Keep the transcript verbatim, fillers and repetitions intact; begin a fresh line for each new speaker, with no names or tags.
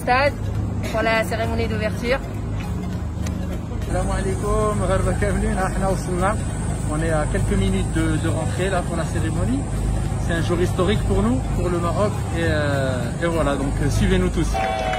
stade pour la cérémonie d'ouverture.
Salam alaikum, Maghreba Kamlin, ahna wasalna. On est à quelques minutes de, de rentrer là pour la cérémonie. C'est un jour historique pour nous, pour le Maroc. Et, euh, et voilà, donc suivez-nous tous.